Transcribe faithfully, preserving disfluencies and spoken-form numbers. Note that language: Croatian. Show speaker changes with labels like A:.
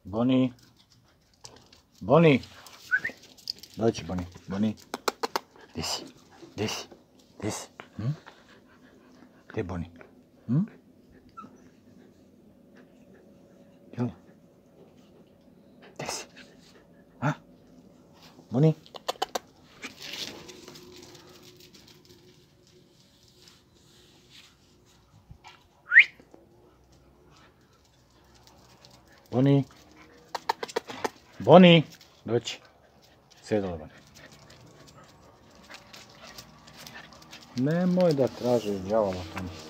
A: Boni. Boni. Dođi, Boni. Boni. Gdje si? Gdje si? Gdje si? Hm? Gdje je Boni? Hm? Jel? Gdje si? A? Boni? Boni. Boni. Dođi. Sjedala, Boni. Nemoj da tražiš đavola tamo.